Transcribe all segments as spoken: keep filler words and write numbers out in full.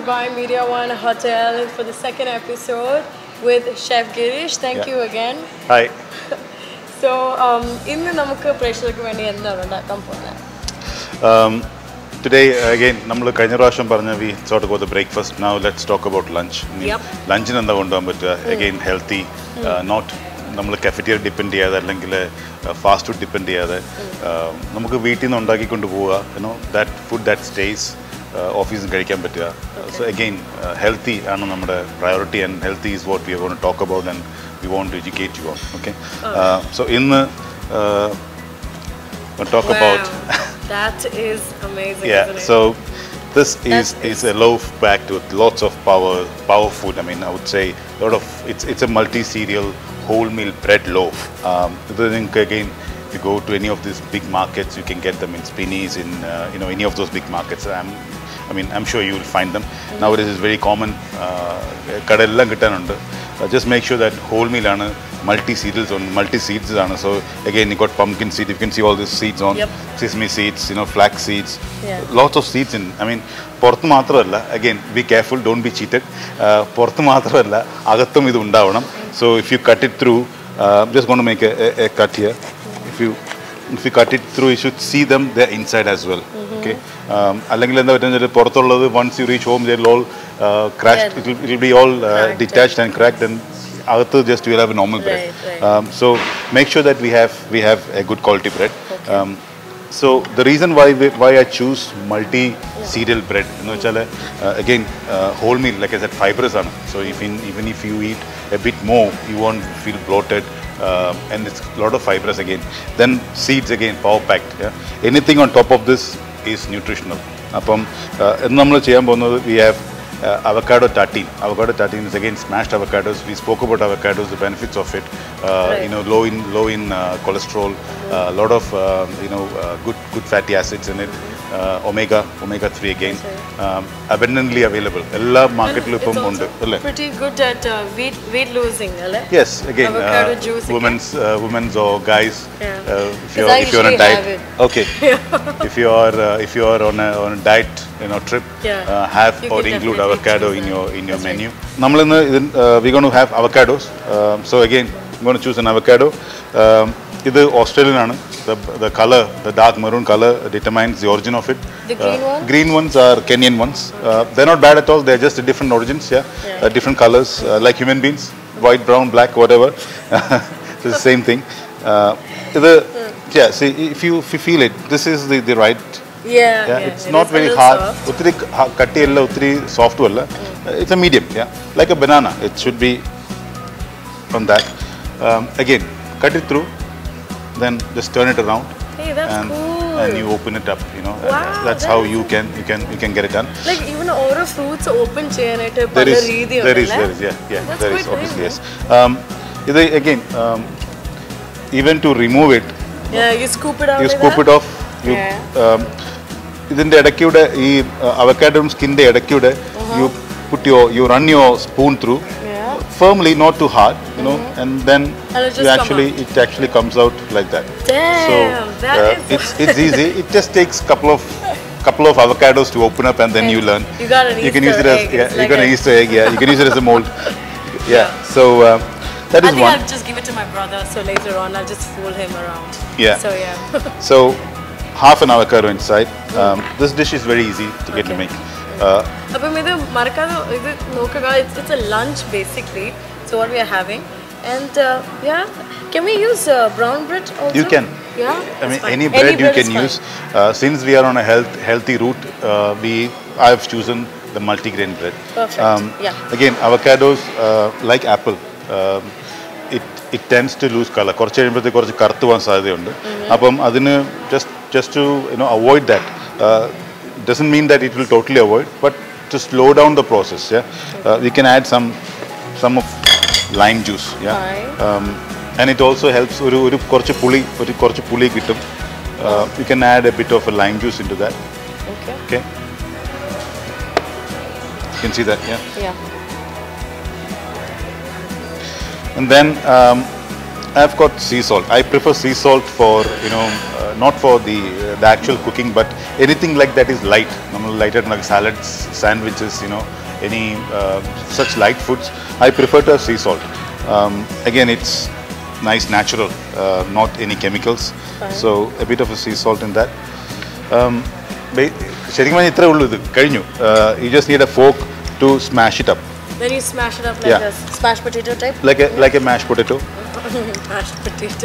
to by Media One Hotel for the second episode with Chef Girish. Thank yeah. you again. Hi. So, um, in the Namaka pressure, um, today again, we talked about the breakfast. Now let's talk about lunch. I mean, yep. Lunch is but uh, again healthy, mm. uh, not we cafeteria depend uh, fast food depend uh, you know that food that stays uh, office okay. uh, so again uh, healthy is priority, and healthy is what we are going to talk about and we want to educate you on. Okay, oh. uh, so in the uh, we'll talk wow. about that is amazing. Yeah, isn't it? so this is That's is a loaf packed with lots of power power food. I mean, I would say a lot of it's it's a multi cereal wholemeal bread loaf. Um, again, if you go to any of these big markets, you can get them in Spinneys, in uh, you know any of those big markets. I'm, I mean, I'm sure you will find them. Mm-hmm. Nowadays, it's very common. Uh, just make sure that wholemeal ആണ് multi cereals on multi seeds ആണ്. So again, you got pumpkin seed. You can see all these seeds on, yep. sesame seeds, you know, flax seeds, yeah. lots of seeds in. I mean, പുറത്ത് മാത്രമല്ല, again, be careful, don't be cheated. പുറത്ത് മാത്രമല്ല, അകത്തും ഇത് ഉണ്ടാവണം. So if you cut it through, uh, I'm just going to make a, a, a cut here. If you if you cut it through, you should see them there inside as well. Mm-hmm. Okay. അല്ലെങ്കിൽ എന്താ പറ്റുന്നത് പുറത്തുള്ളത് once you reach home they'll all uh, crashed. Yeah. It will it will be all uh, detached and cracked, and agathu just you will have a normal bread. Right, right. Um, so make sure that we have we have a good quality bread. Okay. Um, so the reason why we, why I choose multi cereal yeah. bread, you know, uh, again uh, wholemeal, like I said, fibrous ആണ്. So even even if you eat a bit more, you won't feel bloated. Uh, and it's a lot of fibrous again. Then seeds again, power packed. Yeah? Anything on top of this is nutritional. Apam, uh, we have uh, avocado tartine. Avocado tartine is again smashed avocados. We spoke about avocados, the benefits of it. Uh, right. You know, low in low in uh, cholesterol. A uh, lot of uh, you know uh, good good fatty acids in it. Uh, omega omega three again. Um, abundantly available. All market it's also pretty good at uh, weight weight losing, right? Yes, again, avocado uh, juice women's uh, women's or guys. Yeah. Uh, if you're if you're on a diet, okay. if you are uh, if you are on a on a diet, you know, trip, yeah. uh, have you or include avocado in your in your That's menu. Nammal innu uh, we're going to have avocados. Um, so again, I'm going to choose an avocado. Um, This Australian aanu. The the color, the dark maroon color determines the origin of it. The green uh, ones? Green ones are Kenyan ones. Okay. Uh, they're not bad at all. They're just different origins. Yeah, yeah. Uh, different colors, uh, like human beings, white, brown, black, whatever. It's the same thing. Uh, the mm. yeah. See, if you if you feel it, this is the the right. Yeah, yeah, yeah. It's it not very hard. Uttri katti ella, uttri soft alla. It's a medium. Yeah, like a banana. It should be from that. Um, again, cut it through. Then just turn it around. Hey, that's and, cool. And you open it up. You know, wow, uh, that's how you can you can you can get it done. Like even all fruits open cheyanite. There is there is there is yeah yeah that's there is obviously nice, yes. Um, again um, even to remove it. Yeah, you scoop it out. You scoop that? it off. You, yeah. Um, ഇതിന്റെ ഇടയ്ക്കൂടെ ഈ avocado സ്കിന്റെ ഇടയ്ക്കൂടെ you put your you run your spoon through. Firmly, not too hard, you know, mm-hmm. and then you actually it actually comes out like that. Damn, so that uh, is it's it's easy. It just takes couple of couple of avocados to open up, and then you learn. You got an You Easter can use it as egg. yeah, it's you like got an Easter egg. Yeah, you can use it as a mold. Yeah. yeah. So uh, that is I think one. I'll just give it to my brother. So later on, I'll just fool him around. Yeah. So yeah. So half an avocado inside. Um, this dish is very easy to get okay. to make. Uh, it's, it's a lunch basically. So what we are having, and uh, yeah, can we use uh, brown bread also? You can. Yeah. I mean, fine. any bread any you bread can use. Uh, since we are on a health healthy route, uh, we I have chosen the multigrain bread. Perfect. Um, yeah. Again, avocados uh, like apple. Um, it it tends to lose color. കുറച്ച് കഴിയുമ്പോഴത്തേക്ക് കുറച്ച് കറുത്ത് പോകാൻ സാധ്യതയുണ്ട്. അപ്പം അതിന് just just to you know avoid that. Uh, doesn't mean that it will totally avoid, but to slow down the process. Yeah. Uh, we can add some some of lime juice, yeah, um, and it also helps. Oru oru korchu puli, oru korchu puli kittum. You can add a bit of a lime juice into that. Okay. Okay. You can see that, yeah. Yeah. And then um, I've got sea salt. I prefer sea salt for you know uh, not for the uh, the actual cooking, but anything like that is light. Normal lighter like salads, sandwiches, you know, any uh, such light foods. I prefer to have sea salt. Um, again, it's nice, natural, uh, not any chemicals. Fine. So a bit of a sea salt in that. Um, ശരിക്കും പറഞ്ഞാൽ ഇത്രേ ഉള്ളൂ ഇത് കഴിഞ്ഞു. You just need a fork to smash it up. Then you smash it up like Yeah. this, smashed potato type? Like a like a mashed potato. Mashed potato.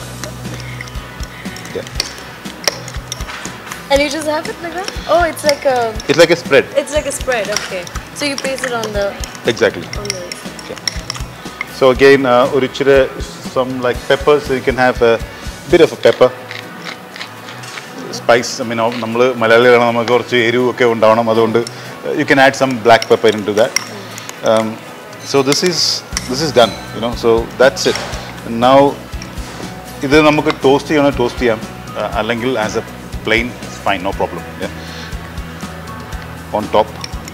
Yeah. And you just have it like that? Oh, it's like a... It's like a spread. It's like a spread, okay. So you paste it on the... Exactly. On the... Okay. So again, uh, orichire, some like peppers, so you can have a bit of a pepper. Spice, I mean, നമ്മൾ മലയാളികളാണ്, നമുക്ക് കുറച്ച് എരിവൊക്കെ ഉണ്ടാവണം, അതുകൊണ്ട് you can add some black pepper into that. Um, so this is this is done, you know. So that's it. And now, ഇത് നമുക്ക് toast ചെയ്യണോ ടോസ്റ്റ് ചെയ്യാം, അല്ലെങ്കിൽ as a plain, it's fine, no problem. Yeah. On top,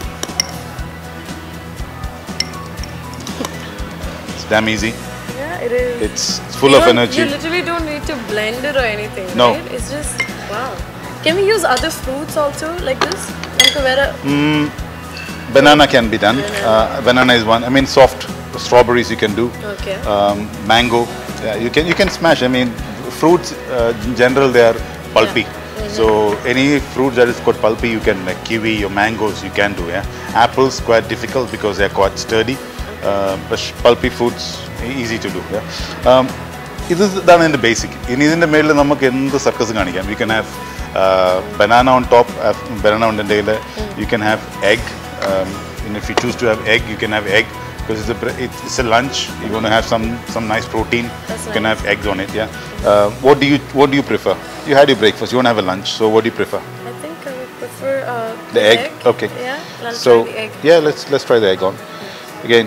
it's damn easy. Yeah, it is. It's, it's full you of don't- energy. You literally don't need to blend it or anything, No. right? It's just, wow. Can we use other fruits also like this? നമുക്ക് വേറെ Mm, banana can be done. Uh, banana is one. I mean, soft strawberries you can do. Okay. Um, mango, yeah, you can you can smash. I mean, fruits uh, in general they are pulpy. So any fruit that is quite pulpy, you can like kiwi or mangoes you can do. Yeah, apples quite difficult because they are quite sturdy. Uh, but sh- pulpy foods easy to do. Yeah. Um, this is done in the basic. In ഇതിന്റെ മേളിൽ നമുക്ക് എന്ത് circus കാണിക്കാം. We can have uh, banana on top, uh, banana on the tail. You can have egg. Um, and if you choose to have egg, you can have egg because it's a bre- it's, it's a lunch. You want to have some some nice protein. That's you can nice. have eggs on it. Yeah. Uh, what do you what do you prefer? You had your breakfast. You want to have a lunch. So what do you prefer? I think I would prefer uh, The egg? Okay. Yeah, I'll So try the egg. yeah, let's let's try the egg on. Again,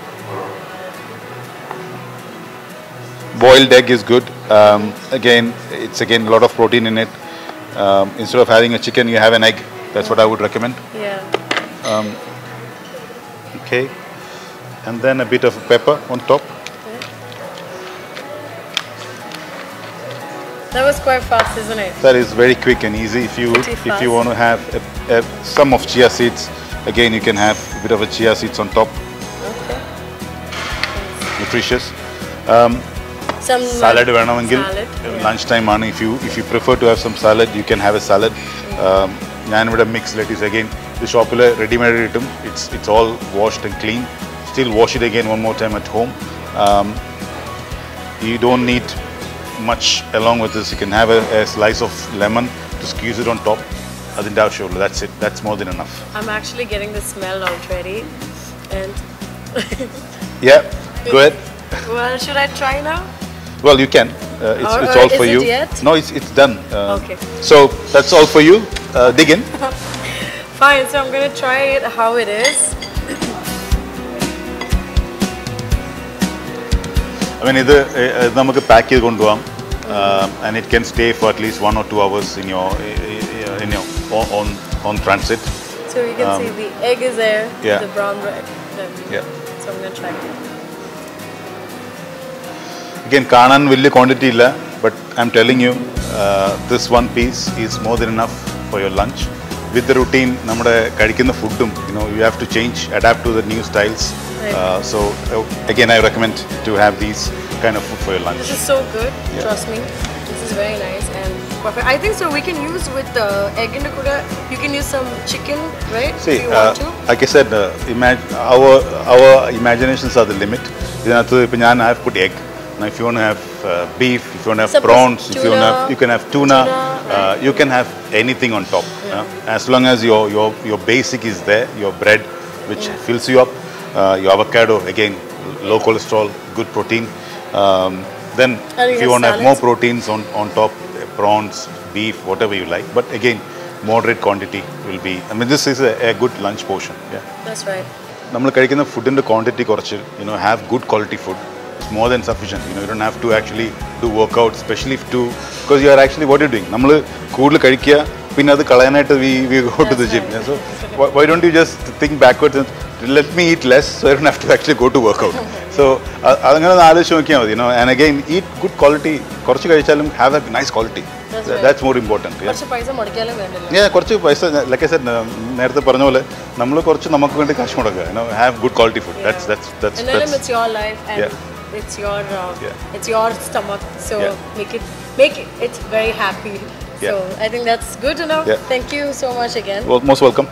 boiled egg is good. Um, again, it's again a lot of protein in it. Um, instead of having a chicken, you have an egg. That's what I would recommend. Yeah. Um, okay, and then a bit of pepper on top. That was quite fast, isn't it? That is very quick and easy. If you Pretty if you fast. want to have a, a, some of chia seeds, again you can have a bit of a chia seeds on top. Okay. Nutritious. Um, Some salad വേണമെങ്കിൽ salad. Yeah. lunch time ആണ്. If you if you prefer to have some salad, you can have a salad. Um, ഞാനിവിടെ mixed lettuce again. The shopil ready-made കിട്ടും. It's it's all washed and clean. Still wash it again one more time at home. Um, you don't need much along with this. You can have a, a slice of lemon to squeeze it on top. അതിൻ്റെ ആവശ്യമുള്ളൂ. That's it. That's more than enough. I'm actually getting the smell already. And Yeah. Go ahead. well, should I try now? Well, you can. Uh, it's Or- it's or all for is it you. yet? No, it's it's done. Uh, Okay. So that's all for you. Uh, dig in. Fine, so I'm gonna try it how it is. I mean, ഇത് ഇത് നമുക്ക് pack ചെയ്ത് കൊണ്ടുപോകാം. And it can stay for at least one or two hours in your in your on on transit. So you can Um, see the egg is there, yeah. the brown bread. Then, Yeah. So I'm gonna try it. Again, കാണാൻ വലിയ quantity ഇല്ല, but I'm telling you, uh, this one piece is more than enough for your lunch. With the routine, നമ്മുടെ കഴിക്കുന്ന ഫുഡും, you know, you have to change, adapt to the new styles. Right. Uh, so uh, again, I recommend to have these kind of food for your lunch. This is so good. Yeah. Trust me. This is very nice and perfect. I think so. We can use with the egg in the kuda. You can use some chicken, right? See, if you uh, want to. like I said, uh, imag- our our imaginations are the limit. ഇതിനകത്ത് ഇപ്പം ഞാൻ I have put egg. Now, if you want to have uh, beef, if you want to have Suppose prawns, if you want to tuna, have, you can have tuna. tuna, uh, right. you can have anything on top. Uh, as long as your your your basic is there, your bread, which fills you up, uh, your avocado again, low cholesterol, good protein. Um, then, And you if you have want to have more salads. proteins on on top, uh, prawns, beef, whatever you like. But again, moderate quantity will be. I mean, this is a, a good lunch portion. Yeah. That's right. നമ്മൾ കഴിക്കുന്ന ഫുഡിൻ്റെ quantity കുറച്ച് you know have good quality food it's more than sufficient you know you don't have to actually do work out specially to because you are actually what you doing നമ്മൾ കൂടുതൽ കഴിക്കുക പിന്നെ അത് കളയാനായിട്ട് we we go to the gym so why don't you just think backwards let me eat less so I don't have to actually go to work out so അതങ്ങനെ ഒന്ന് ആലോചിച്ച് നോക്കിയാൽ മതി you know and again eat good quality കുറച്ച് കഴിച്ചാലും have a nice quality That's, Th- that's more important. Yeah. കുറച്ച് പൈസ മുടക്കിയാലും വേണ്ടില്ല. Yeah, കുറച്ച് പൈസ, like I said, നേരത്തെ പറഞ്ഞ പോലെ നമ്മൾ കുറച്ച് നമുക്ക് വേണ്ടി കാശ് മുടക്കുക. You know, have good quality food. Yeah. That's that's that's. And then it's your life and yeah. it's your uh, yeah. it's your stomach. So yeah. make it make it it's very happy. Yeah. So I think that's good to know. Yeah. Thank you so much again. Well, most welcome.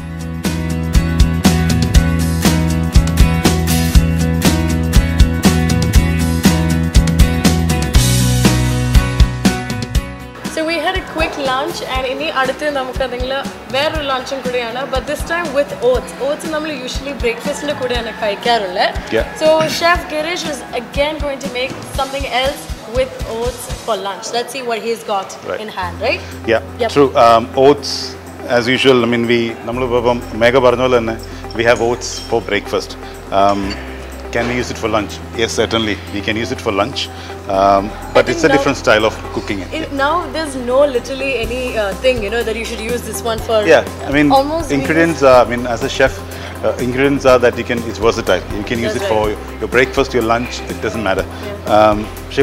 So we had a quick lunch and ini aduthe namukku adengila vera lunch kudiyana, but this time with oats. Oats nammal usually breakfast inde kudiyana kaiyikarulle. Yeah. So Chef Girish is again going to make something else with oats for lunch. Let's see what he's got right. in hand, right? Yeah. Yep. True. Um, oats, as usual. I mean, we nammal ippo mega parnole we have oats for breakfast. Um, Can we use it for lunch? Yes, certainly. We can use it for lunch, um, but it's a now, different style of cooking it. it now there's no literally any uh, thing, you know, that you should use this one for. Yeah, I mean, almost ingredients are, I mean, as a chef, uh, ingredients are that you can, it's versatile. You can use That's it right. for your breakfast, your lunch, it doesn't matter. Yeah. Um,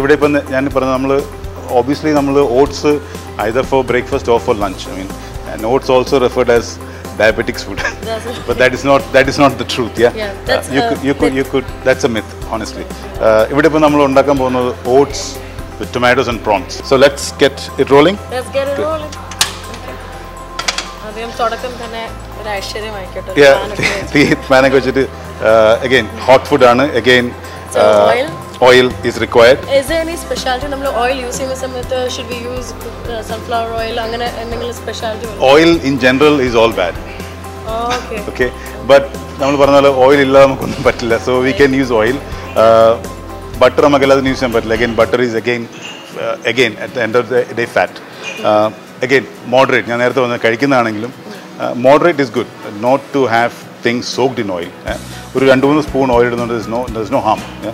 obviously, oats either for breakfast or for lunch. I mean, and oats also referred as diabetics food, but that is not that is not the truth. Yeah, yeah that's uh, you could you could you could that's a myth, honestly. Here we are oats with tomatoes and prawns. So let's get it rolling. Let's get it rolling. Adiyam thodakam thane oru aishwaryamayikkotte. Yeah, manage uh, again hot food aanu again. So uh, oil. Oil is required. Is there any specialty? Nammal oil use cheyna samayathu should we use uh, sunflower oil? Angane endengil specialty? Oil in general is all bad. Oh, okay. Okay, but nammal parnala oil illa namakku pattilla, so we can use oil. Uh, butter namakku elladum use cheyan pattilla. Again, butter is again uh, again at the end of the day fat. Uh, again, moderate. ഞാൻ നേരത്തെ പറഞ്ഞ കഴിക്കുന്നതാണെങ്കിലും moderate is good. Not to have things soaked in oil. ഒരു രണ്ട് മൂന്ന് spoon oil ഇടുന്നുണ്ട്. There's no there's no harm. Yeah?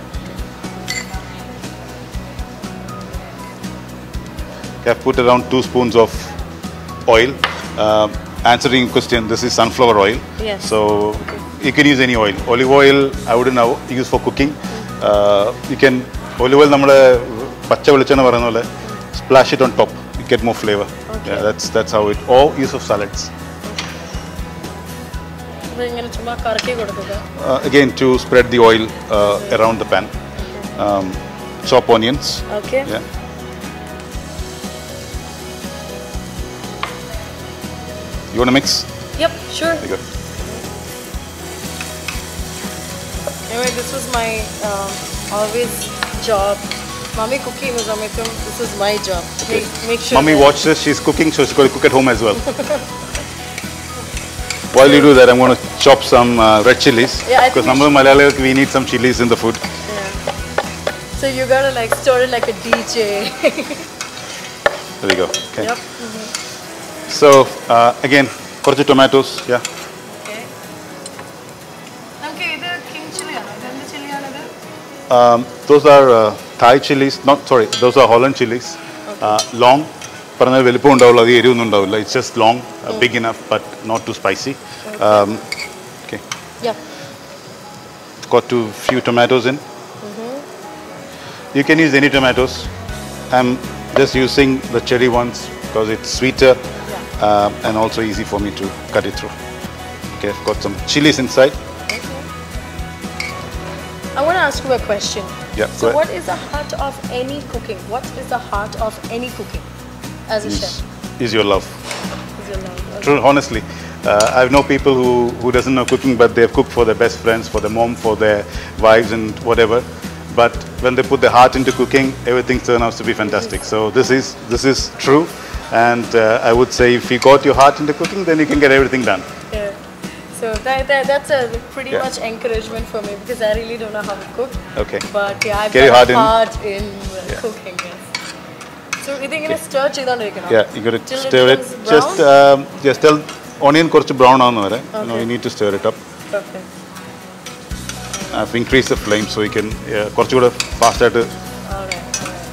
I've put around two spoons of oil. Uh, answering your question, this is sunflower oil. Yes. So okay. You can use any oil. Olive oil I wouldn't now use for cooking. Uh, you can olive oil namale pacha velichana parayna pole splash it on top. You get more flavor. Okay. Yeah, that's that's how it. Or use of salads. Uh, again to spread the oil uh, okay. around the pan. Um, chop onions. Okay. Yeah. You want to mix? Yep, sure. There you go. Anyway, this was my um, always job. Mommy cooking was amazing. This is my job. Okay. Make, make sure. Mommy watch this. She's cooking, so she's going to cook at home as well. While you do that, I'm going to chop some uh, red chilies. Yeah, because number Malayalam, we need some chilies in the food. Yeah. So you gotta like stir it like a D J. There we go. Okay. Yep. Mm-hmm. So uh, again, korchu tomatoes, yeah. Okay. Okay, this king chili aanu. This chili aanu. Um, those are uh, Thai chilies. Not sorry, those are Holland chilies. Okay. Uh, long. Paranal velippu undavilla, adi erivu undavilla. It's just long, uh, mm. big enough, but not too spicy. Okay. Um, okay. Yeah. Got two few tomatoes in. Mm-hmm. You can use any tomatoes. I'm just using the cherry ones because it's sweeter. Um, and also easy for me to cut it through. Okay, I've got some chilies inside. Okay. I want to ask you a question. Yeah, so what is the heart of any cooking? What is the heart of any cooking as a is, chef? Is your love. Is your love. Okay. True, honestly. Uh, I know people who, who doesn't know cooking, but they've cooked for their best friends, for their mom, for their wives and whatever. But when they put their heart into cooking, everything turns out to be fantastic. So this is this is true. And uh, I would say if you got your heart into cooking, then you can get everything done. Yeah. So that, that that's a pretty yeah. much encouragement for me because I really don't know how to cook. Okay. But yeah, I've get got heart a heart in, in uh, yeah. cooking. Yes. So you think okay. stir chidondirikkanam? Yeah, you got to Till stir it. it Just um, just tell onion korchu brown aanu vare. Okay. You know, you need to stir it up. Okay. I've increased the flame so you can uh, korchu kuda faster to. All right.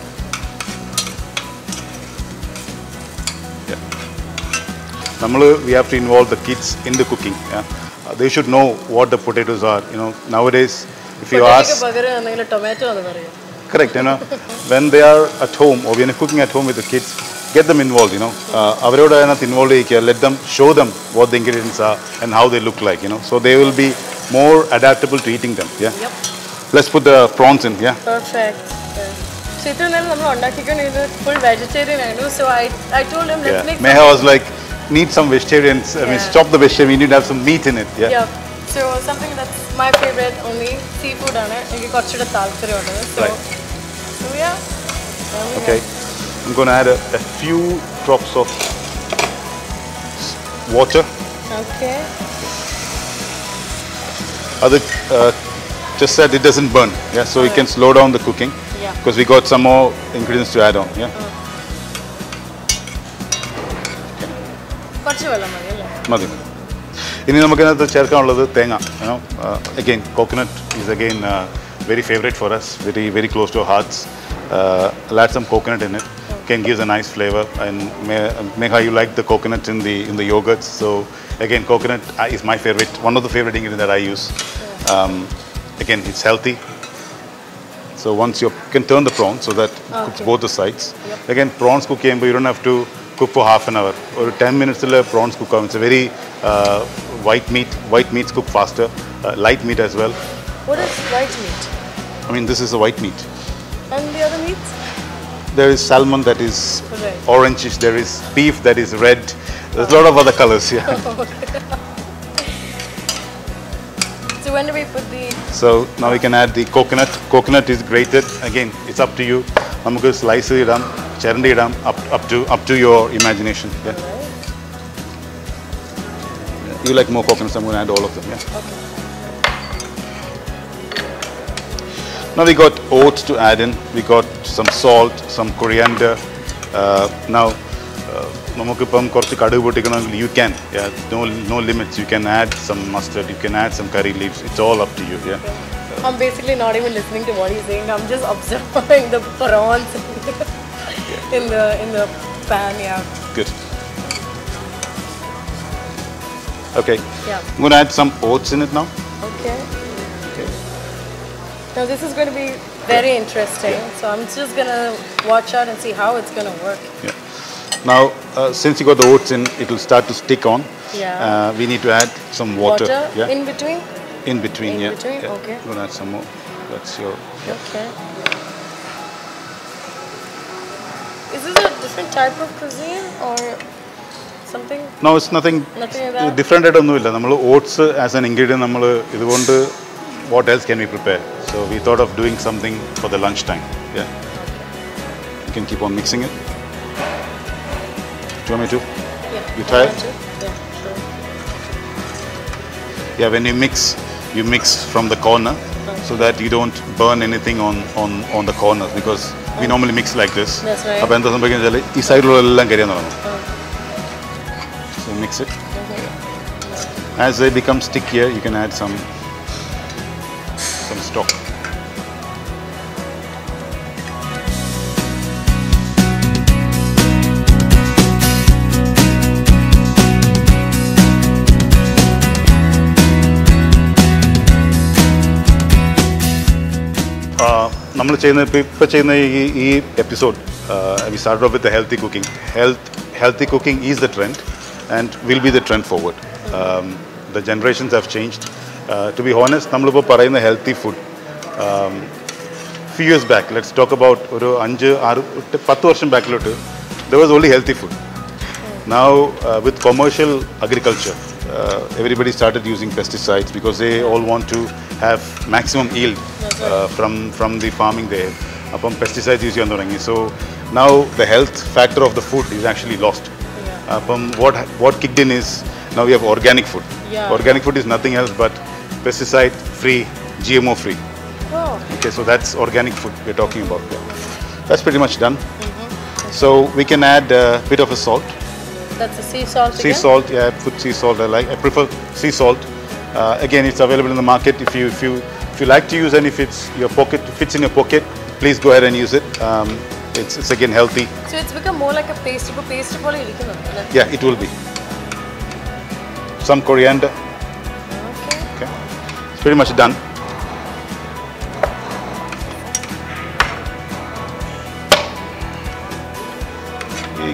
We have to involve the kids in the cooking. Yeah? Uh, they should know what the potatoes are. You know, nowadays, if you ask, tomato correct, you know, when they are at home or when you're cooking at home with the kids, get them involved, you know. Avaroda anath involved cheyikka, let them show them what the ingredients are and how they look like, you know. So they will be more adaptable to eating them, yeah. Yep. Let's put the prawns in, yeah. Perfect. So it was full vegetarian, I know. So I, I told him, let's Yeah. make Meha was like, need some vegetarians. I mean, Yeah. stop the vegetarian. We need to have some meat in it. Yeah. Yeah. So something that's my favorite only seafood on it. I got you the So, Right. so yeah. There we Okay. go. I'm going to add a, a few drops of water. Okay. Other, uh, just that it doesn't burn. Yeah. So we can slow down the cooking. Yeah. Because we got some more ingredients to add on. Yeah. കുറച്ച് വെള്ളം മതി അല്ലേ? മതി. ഇനി നമുക്കതിനകത്ത് ചേർക്കാനുള്ളത് തേങ്ങ. You know, uh, again, coconut is again uh, very favorite for us, very very close to our hearts. Uh, I'll add some coconut in it. Again, gives a nice flavor. And Megha, you like the coconut in the in the yogurts, so again, coconut is my favorite. One of the favorite ingredients that I use. Um, again, it's healthy. So once you can turn the prawns so that it cooks Okay. both the sides. Yep. Again, prawns cook but you don't have to cook for half an hour or ten minutes till prawns cook. It's a very uh, white meat. White meats cook faster. Uh, light meat as well. What is white meat? I mean, this is a white meat. And the other meats? There is salmon that is Red. orangish. There is beef that is red. There's a lot of other colors here. So when do we put the... So now we can add the coconut. Coconut is grated. Again, it's up to you. Namukku slice idam, cherandi idam, up up to up to your imagination. Yeah. You like more coconuts? I'm going to add all of them. Yeah. Okay. Now we got oats to add in. We got some salt, some coriander. Uh, now, namukku ippam korchu kadugu pottikkanamengil you can. Yeah. No no limits. You can add some mustard. You can add some curry leaves. It's all up to you. Yeah. I'm basically not even listening to what he's saying. I'm just observing the prawns in the in the pan. Yeah. Good. Okay. Yeah. I'm going to add some oats in it now. Okay. Okay. Now this is going to be very interesting. So I'm just gonna watch out and see how it's gonna work. Yeah. Now, uh, since you got the oats in, it will start to stick on. Yeah. Uh, we need to add some water. Water Yeah. in between. In between. in yeah. between, Yeah. okay. I'm going to add some more. That's your. Okay. Is this a different type of cuisine or something? No, it's nothing. Nothing like that? Different ആയിട്ടൊന്നുമില്ല. നമ്മൾ oats as an ingredient നമ്മൾ ഇതുകൊണ്ട് what else can we prepare? So we thought of doing something for the lunch time. Yeah. You can keep on mixing it. Do you want me to? Yeah. You try it? Yeah, sure. Yeah, when you mix, you mix from the corner so that you don't burn anything on, on, on the corners because we normally mix like this. That's right. അപ്പോൾ എന്താ സംഭവിക്കുന്നത് വെച്ചാൽ ഈ സൈഡിലെല്ലാം കരിയാൻ തുടങ്ങും. So mix it. As they become stickier, you can add some some stock. നമ്മൾ ചെയ്യുന്ന ഇപ്പോൾ ഇപ്പോൾ ചെയ്യുന്ന ഈ ഈ episode we start off with healthy cooking health healthy cooking is the trend and will be the trend forward the generations have changed to be honest നമ്മളിപ്പോൾ പറയുന്ന healthy food few years back let's talk about ഒരു അഞ്ച് ആറ് പത്ത് വർഷം ബാക്കിലോട്ട് there was only healthy food now with commercial agriculture everybody started using pesticides because they all want to have maximum yield uh, from from the farming there. Upon pesticides use yandorangi. So now the health factor of the food is actually lost. Yeah. Upon what what kicked in is now we have organic food. Yeah. Organic food is nothing else but pesticide free, G M O free. Oh. Okay, so that's organic food we're talking about. Yeah. That's pretty much done. Mm-hmm. So we can add a bit of a salt. That's a sea salt Sea again? salt, yeah, I put sea salt. I like. I prefer sea salt. Uh, again, it's available in the market. If you if you if you like to use and if it's your pocket fits in your pocket, please go ahead and use it. Um, it's it's again healthy. So it's become more like a paste. Ipo paste pole irikkunnu. Yeah, it will be. Some coriander. Okay. Okay, it's pretty much done.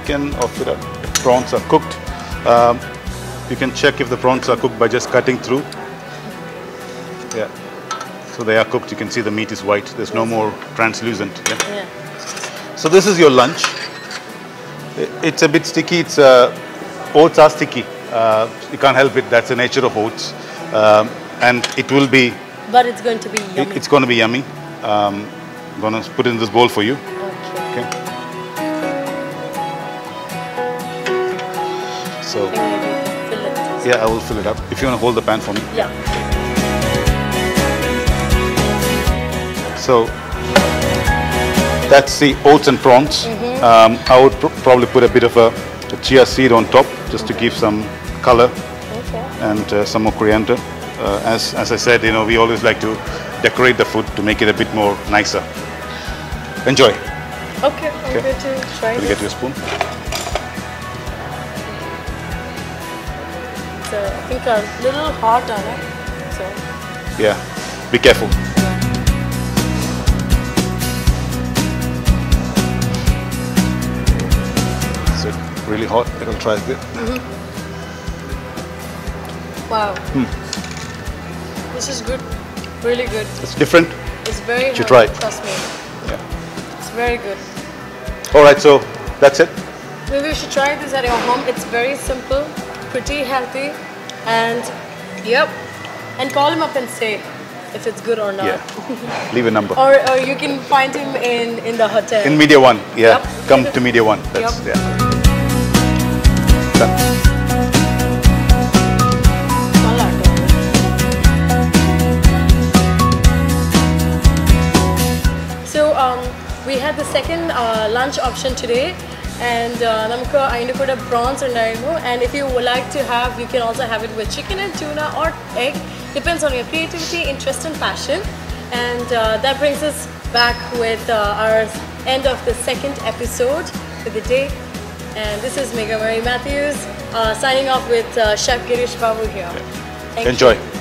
chicken or if the prawns are cooked. Um, you can check if the prawns are cooked by just cutting through. Yeah. So they are cooked. You can see the meat is white. There's no more translucent. Yeah. Yeah. So this is your lunch. I- It's a bit sticky. It's uh, oats are sticky. Uh, you can't help it. That's the nature of oats. Um, and it will be. But it's going to be it- yummy. It's going to be yummy. Um, I'm going to put it in this bowl for you. Okay. Okay. So I think maybe fill it. yeah, I will fill it up. If you want to hold the pan for me. Yeah. So that's the oats and prawns. Um, I would pr- probably put a bit of a, a chia seed on top just to give some color Okay. and uh, some more coriander. Uh, as as I said, you know, we always like to decorate the food to make it a bit more nicer. Enjoy. Okay, I'm Okay. going to try Will you this. get your spoon? So I think a little hot on it. So Yeah. Be careful. Is it really hot? I will try it. wow. This is good. Really good. It's different. It's very You healthy, try it. trust me. Yeah. It's very good. All right. So that's it. Maybe you should try this at your home. It's very simple, pretty healthy, and yep. And call him up and say if it's good or not. Yeah. Leave a number. Or, or you can find him in, in the hotel. In Media One, yeah. Yep. Come to Media One. That's Yep. yeah. Done. So um, we had the second uh, lunch option today, and uh, namukku ainu kuda prawns undairunnu, and if you would like to have, you can also have it with chicken and tuna or egg. Depends on your creativity, interest and passion. And uh, that brings us back with uh, our end of the second episode for the day. And this is Megha Marie Matthews uh, signing off with uh, Chef Girish Babu here. Thank you. Enjoy.